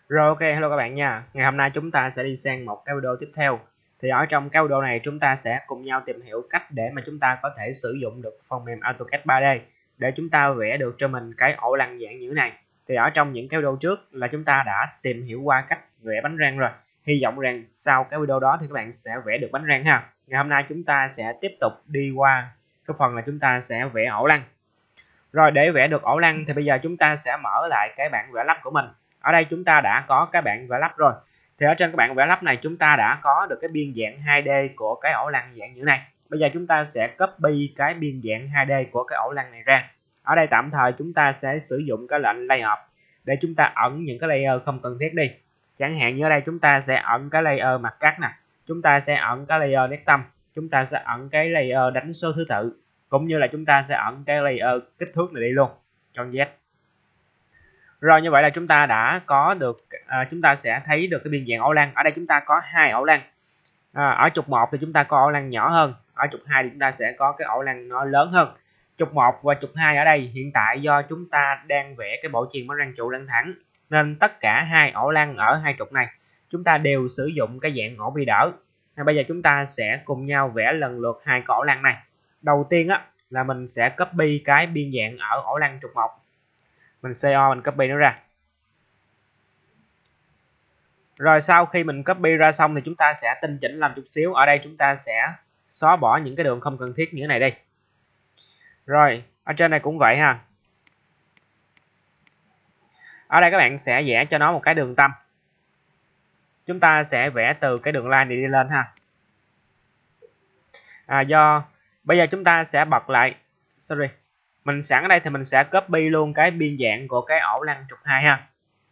Rồi ok, hello các bạn nha. Ngày hôm nay chúng ta sẽ đi sang một cái video tiếp theo. Thì ở trong cái video này chúng ta sẽ cùng nhau tìm hiểu cách để mà chúng ta có thể sử dụng được phần mềm AutoCAD 3D để chúng ta vẽ được cho mình cái ổ lăng dạng như thế này. Thì ở trong những cái video trước là chúng ta đã tìm hiểu qua cách vẽ bánh răng rồi. Hy vọng rằng sau cái video đó thì các bạn sẽ vẽ được bánh răng ha. Ngày hôm nay chúng ta sẽ tiếp tục đi qua cái phần là chúng ta sẽ vẽ ổ lăng. Rồi để vẽ được ổ lăng thì bây giờ chúng ta sẽ mở lại cái bảng vẽ lắp của mình. Ở đây chúng ta đã có cái bảng vẽ lắp rồi. Thì ở trên cái bảng vẽ lắp này chúng ta đã có được cái biên dạng 2D của cái ổ lăng dạng như thế này. Bây giờ chúng ta sẽ copy cái biên dạng 2D của cái ổ lăng này ra. Ở đây tạm thời chúng ta sẽ sử dụng cái lệnh layer để chúng ta ẩn những cái layer không cần thiết đi. Chẳng hạn như ở đây chúng ta sẽ ẩn cái layer mặt cắt nè, chúng ta sẽ ẩn cái layer nét tâm, chúng ta sẽ ẩn cái layer đánh số thứ tự, cũng như là chúng ta sẽ ẩn cái layer kích thước này đi luôn, Ctrl Z. Rồi như vậy là chúng ta đã có được chúng ta sẽ thấy được cái biên dạng ổ lăng. Ở đây chúng ta có hai ổ lăng. Ở trục 1 thì chúng ta có ổ lăng nhỏ hơn, ở trục 2 thì chúng ta sẽ có cái ổ lăng nó lớn hơn. Trục 1 và trục 2 ở đây hiện tại do chúng ta đang vẽ cái bộ chuyền bánh răng trụ lăng thẳng nên tất cả hai ổ lăng ở hai trục này chúng ta đều sử dụng cái dạng ổ bi đỡ. Bây giờ chúng ta sẽ cùng nhau vẽ lần lượt hai cái ổ lăng này. Đầu tiên á là mình sẽ copy cái biên dạng ở ổ lăng trục 1. Mình CO mình copy nó ra. Rồi sau khi mình copy ra xong thì chúng ta sẽ tinh chỉnh làm chút xíu. Ở đây chúng ta sẽ xóa bỏ những cái đường không cần thiết như thế này đi. Rồi, ở trên này cũng vậy ha. Ở đây các bạn sẽ vẽ cho nó một cái đường tâm. Chúng ta sẽ vẽ từ cái đường line này đi lên ha. Bây giờ chúng ta sẽ bật lại. Mình sẵn ở đây thì mình sẽ copy luôn cái biên dạng của cái ổ lăng trục 2 ha.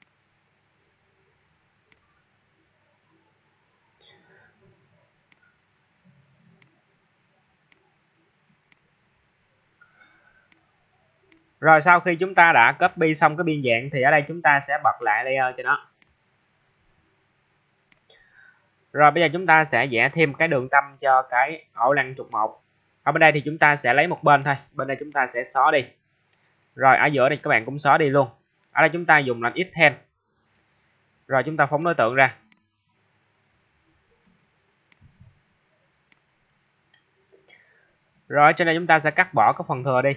Rồi sau khi chúng ta đã copy xong cái biên dạng thì ở đây chúng ta sẽ bật lại layer cho nó. Rồi bây giờ chúng ta sẽ vẽ thêm cái đường tâm cho cái ổ lăng trục 1. Ở bên đây thì chúng ta sẽ lấy một bên thôi, bên đây chúng ta sẽ xóa đi. Rồi ở giữa đây các bạn cũng xóa đi luôn. Ở đây chúng ta dùng lệnh X10. Rồi chúng ta phóng đối tượng ra. Rồi trên đây chúng ta sẽ cắt bỏ cái phần thừa đi.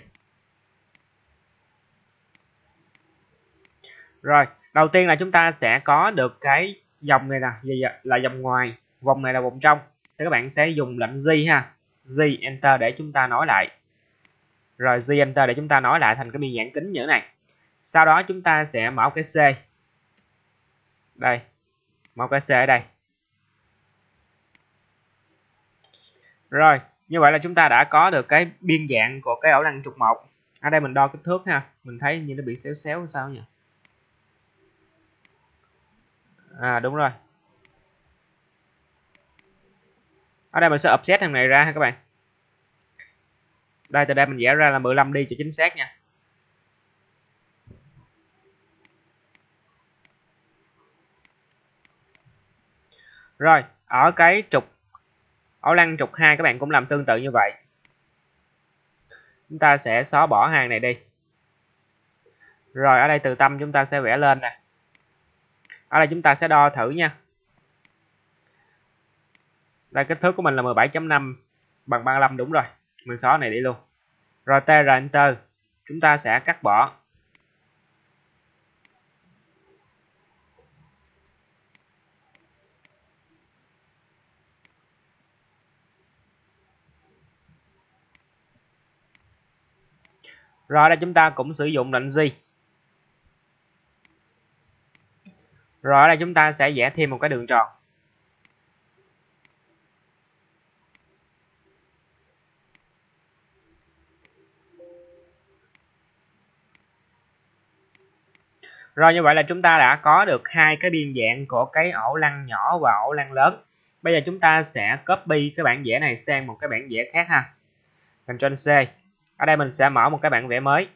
Rồi, đầu tiên là chúng ta sẽ có được cái dòng này nè, gì là dòng ngoài, vòng này là vòng trong. Thì các bạn sẽ dùng lệnh G ha. G Enter để chúng ta nối lại. Rồi G Enter để chúng ta nối lại thành cái biên dạng kính như thế này. Sau đó chúng ta sẽ mở cái C. Đây. Mở cái C ở đây. Rồi, như vậy là chúng ta đã có được cái biên dạng của cái ổ lăng trục 1. Ở đây mình đo kích thước ha. Mình thấy như nó bị xéo xéo sao nhỉ? Đúng rồi. Ở đây mình sẽ offset thằng này ra ha các bạn. Đây, từ đây mình vẽ ra là 15 đi cho chính xác nha. Rồi, ở cái trục ổ lăng trục 2 các bạn cũng làm tương tự như vậy. Chúng ta sẽ xóa bỏ hàng này đi. Rồi ở đây từ tâm chúng ta sẽ vẽ lên nè. Ở đây chúng ta sẽ đo thử nha. Đây kích thước của mình là 17.5 bằng 35 đúng rồi. Mình xóa này đi luôn. Rồi TR Enter. Chúng ta sẽ cắt bỏ. Rồi ở đây chúng ta cũng sử dụng lệnh G. Rồi ở đây chúng ta sẽ vẽ thêm một cái đường tròn. Rồi như vậy là chúng ta đã có được hai cái biên dạng của cái ổ lăng nhỏ và ổ lăng lớn. Bây giờ chúng ta sẽ copy cái bản vẽ này sang một cái bản vẽ khác ha. Ctrl C. Ở đây mình sẽ mở một cái bản vẽ mới.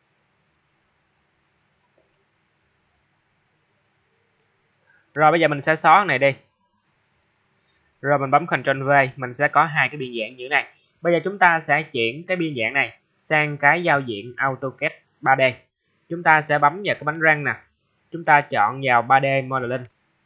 Rồi bây giờ mình sẽ xóa cái này đi. Rồi mình bấm Ctrl V, mình sẽ có hai cái biên dạng như thế này. Bây giờ chúng ta sẽ chuyển cái biên dạng này sang cái giao diện AutoCAD 3D. Chúng ta sẽ bấm vào cái bánh răng nè. chúng ta chọn vào 3D Modeling.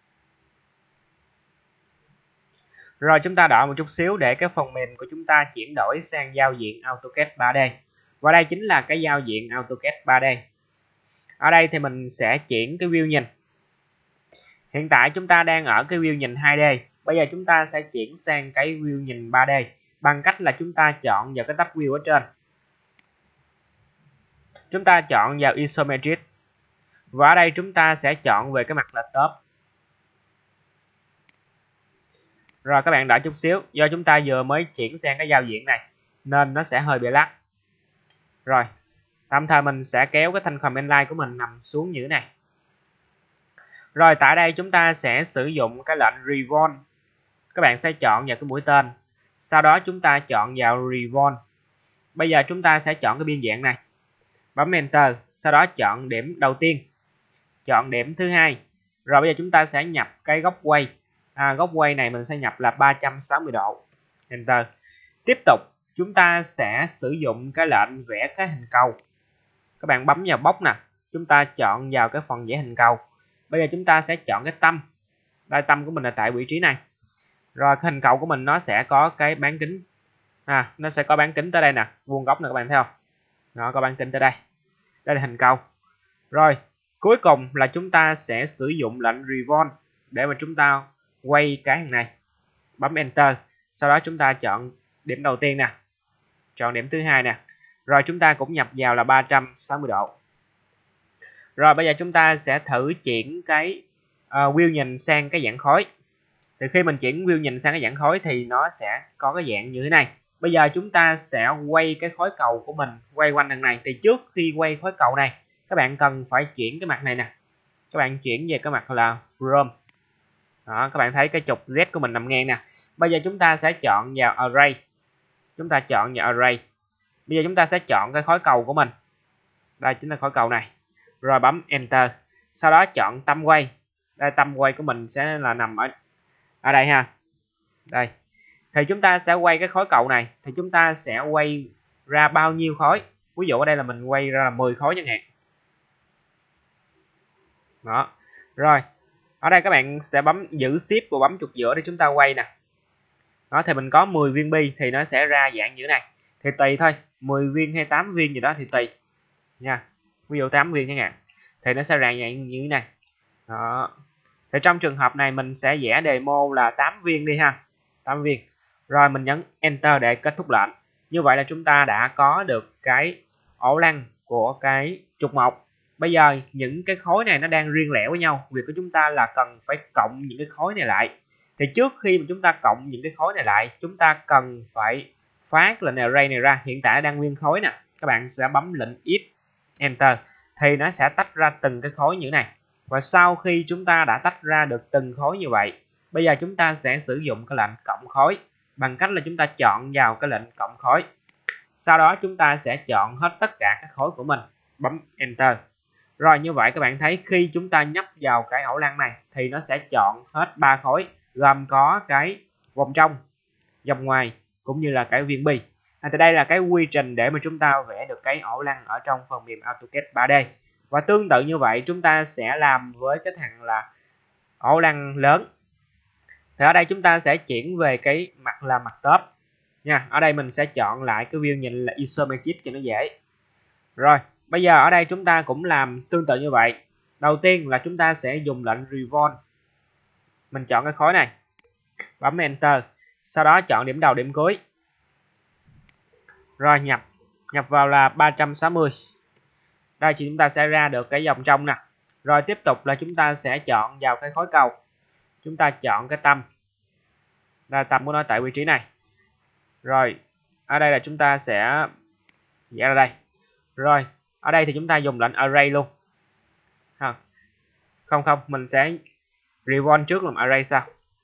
Rồi chúng ta đợi một chút xíu để cái phần mềm của chúng ta chuyển đổi sang giao diện AutoCAD 3D. Và đây chính là cái giao diện AutoCAD 3D. Ở đây thì mình sẽ chuyển cái view nhìn. Hiện tại chúng ta đang ở cái view nhìn 2D. Bây giờ chúng ta sẽ chuyển sang cái view nhìn 3D bằng cách là chúng ta chọn vào cái tab view ở trên. Chúng ta chọn vào Isometric. Và ở đây chúng ta sẽ chọn về cái mặt là top. Rồi các bạn đợi chút xíu, do chúng ta vừa mới chuyển sang cái giao diện này nên nó sẽ hơi bị lắc. Rồi, tạm thời mình sẽ kéo cái thanh command line của mình nằm xuống như thế này. Rồi tại đây chúng ta sẽ sử dụng cái lệnh Revolve. Các bạn sẽ chọn vào cái mũi tên. Sau đó chúng ta chọn vào Revolve. Bây giờ chúng ta sẽ chọn cái biên dạng này. Bấm Enter, sau đó chọn điểm đầu tiên. Chọn điểm thứ hai. Rồi bây giờ chúng ta sẽ nhập cái góc quay. Góc quay này mình sẽ nhập là 360 độ. Enter. Tiếp tục chúng ta sẽ sử dụng cái lệnh vẽ cái hình cầu. Các bạn bấm vào box nè, chúng ta chọn vào cái phần vẽ hình cầu. Bây giờ chúng ta sẽ chọn cái tâm. Đây, tâm của mình là tại vị trí này. Rồi cái hình cầu của mình nó sẽ có cái bán kính. Nó sẽ có bán kính tới đây nè, vuông góc nè các bạn thấy không? Nó có bán kính tới đây. Đây là hình cầu. Rồi, cuối cùng là chúng ta sẽ sử dụng lệnh Revolve để mà chúng ta quay cái hình này. Bấm Enter. Sau đó chúng ta chọn điểm đầu tiên nè. Chọn điểm thứ hai nè. Rồi chúng ta cũng nhập vào là 360 độ. Rồi bây giờ chúng ta sẽ thử chuyển cái view nhìn sang cái dạng khối. Thì khi mình chuyển view nhìn sang cái dạng khối thì nó sẽ có cái dạng như thế này. Bây giờ chúng ta sẽ quay cái khối cầu của mình quay quanh thằng này. Thì trước khi quay khối cầu này, các bạn cần phải chuyển cái mặt này nè. Các bạn chuyển về cái mặt là From. Đó, các bạn thấy cái trục Z của mình nằm ngang nè. Bây giờ chúng ta sẽ chọn vào Array. Chúng ta chọn vào Array. Bây giờ chúng ta sẽ chọn cái khối cầu của mình. Đây chính là khối cầu này. Rồi bấm Enter. Sau đó chọn tâm quay. Đây, tâm quay của mình sẽ là nằm ở đây ha. Đây. Thì chúng ta sẽ quay cái khối cầu này. Thì chúng ta sẽ quay ra bao nhiêu khối. Ví dụ ở đây là mình quay ra là 10 khối chẳng hạn. Đó. Rồi. Ở đây các bạn sẽ bấm giữ Shift và bấm chuột giữa để chúng ta quay nè. Đó, thì mình có 10 viên bi thì nó sẽ ra dạng như thế này. Thì tùy thôi, 10 viên hay 8 viên gì đó thì tùy nha. Ví dụ 8 viên chẳng hạn thì nó sẽ ra dạng như thế này. Đó. Thì trong trường hợp này mình sẽ vẽ demo là 8 viên đi ha. 8 viên. Rồi mình nhấn Enter để kết thúc lệnh. Như vậy là chúng ta đã có được cái ổ lăng của cái trục 1. Bây giờ những cái khối này nó đang riêng lẻ với nhau. Việc của chúng ta là cần phải cộng những cái khối này lại. Thì trước khi mà chúng ta cộng những cái khối này lại, chúng ta cần phải phát lệnh array này ra. Hiện tại đang nguyên khối nè. Các bạn sẽ bấm lệnh Shift Enter thì nó sẽ tách ra từng cái khối như thế này. Và sau khi chúng ta đã tách ra được từng khối như vậy, bây giờ chúng ta sẽ sử dụng cái lệnh cộng khối bằng cách là chúng ta chọn vào cái lệnh cộng khối. Sau đó chúng ta sẽ chọn hết tất cả các khối của mình, bấm Enter. Rồi như vậy các bạn thấy khi chúng ta nhấp vào cái ổ lăng này thì nó sẽ chọn hết 3 khối, gồm có cái vòng trong, vòng ngoài cũng như là cái viên bi. Thì đây là cái quy trình để mà chúng ta vẽ được cái ổ lăng ở trong phần mềm AutoCAD 3D. Và tương tự như vậy chúng ta sẽ làm với cái thằng là ổ lăng lớn. Thì ở đây chúng ta sẽ chuyển về cái mặt là mặt top nha. Ở đây mình sẽ chọn lại cái view nhìn là Isometric cho nó dễ. Rồi bây giờ ở đây chúng ta cũng làm tương tự như vậy. Đầu tiên là chúng ta sẽ dùng lệnh Revolve. Mình chọn cái khối này, bấm Enter. Sau đó chọn điểm đầu điểm cuối. Rồi nhập vào là 360. Đây thì chúng ta sẽ ra được cái vòng trong nè. Rồi tiếp tục là chúng ta sẽ chọn vào cái khối cầu. Chúng ta chọn cái tâm. Đây, tâm của nó tại vị trí này. Rồi ở đây là chúng ta sẽ vẽ ra đây. Rồi ở đây thì chúng ta dùng lệnh Array luôn. Không, mình sẽ Revolve trước làm Array sau.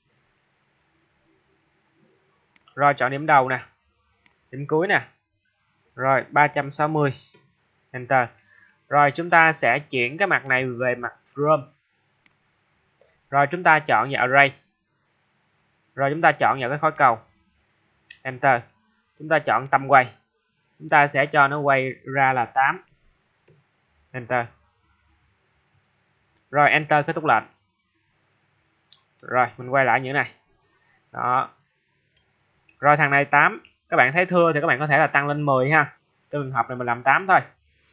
Rồi chọn điểm đầu nè, điểm cuối nè. Rồi 360. Enter. Rồi chúng ta sẽ chuyển cái mặt này về mặt From. Rồi chúng ta chọn vào Array. Rồi chúng ta chọn vào cái khối cầu. Enter. Chúng ta chọn tâm quay. Chúng ta sẽ cho nó quay ra là 8. Enter. Rồi enter kết thúc lệnh. Rồi mình quay lại như thế này. Đó. Rồi thằng này 8, các bạn thấy thưa thì các bạn có thể là tăng lên 10 ha. Trường hợp này mình làm 8 thôi.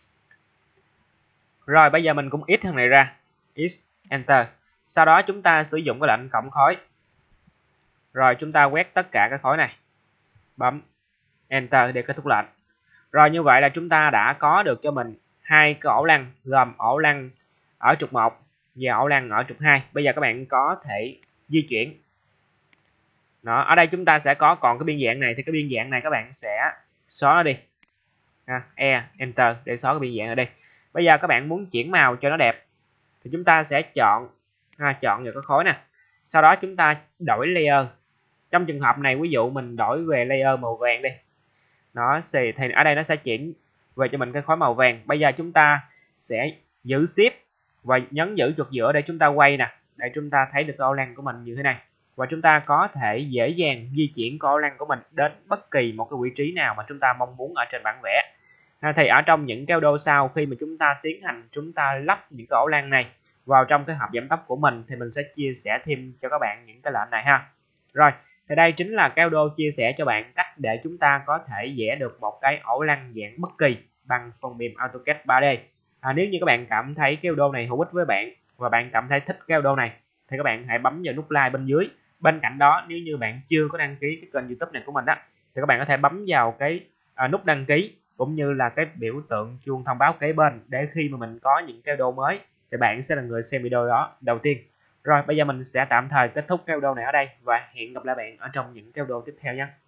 Rồi bây giờ mình cũng x thằng này ra. X enter. Sau đó chúng ta sử dụng cái lệnh cộng khối. Rồi chúng ta quét tất cả các khối này. Bấm enter để kết thúc lệnh. Rồi như vậy là chúng ta đã có được cho mình hai cái ổ lăng, gồm ổ lăng ở trục 1 và ổ lăng ở trục 2. Bây giờ các bạn có thể di chuyển. Đó, ở đây chúng ta sẽ có còn cái biên dạng này, thì cái biên dạng này các bạn sẽ xóa nó đi. Enter để xóa cái biên dạng ở đây. Bây giờ các bạn muốn chuyển màu cho nó đẹp thì chúng ta sẽ chọn chọn vào cái khối nè. Sau đó chúng ta đổi layer. Trong trường hợp này ví dụ mình đổi về layer màu vàng đi. Nó thì ở đây nó sẽ chuyển về cho mình cái khối màu vàng. Bây giờ chúng ta sẽ giữ shift và nhấn giữ chuột giữa để chúng ta quay nè, để chúng ta thấy được cái ô lăng của mình như thế này. Và chúng ta có thể dễ dàng di chuyển cái ô lăng của mình đến bất kỳ một cái vị trí nào mà chúng ta mong muốn ở trên bản vẽ. Thì ở trong những cái video sau, khi mà chúng ta tiến hành chúng ta lắp những cái ổ lăng này vào trong cái hộp giảm tốc của mình thì mình sẽ chia sẻ thêm cho các bạn những cái lệnh này ha. Rồi, thì đây chính là cái video chia sẻ cho bạn cách để chúng ta có thể vẽ được một cái ổ lăng dạng bất kỳ bằng phần mềm AutoCAD 3D. Nếu như các bạn cảm thấy cái video này hữu ích với bạn và bạn cảm thấy thích cái video này thì các bạn hãy bấm vào nút like bên dưới. Bên cạnh đó, nếu như bạn chưa có đăng ký cái kênh YouTube này của mình đó thì các bạn có thể bấm vào cái nút đăng ký cũng như là cái biểu tượng chuông thông báo kế bên, để khi mà mình có những cái video mới thì bạn sẽ là người xem video đó đầu tiên. Rồi bây giờ mình sẽ tạm thời kết thúc cái video này ở đây và hẹn gặp lại bạn ở trong những cái video tiếp theo nhé.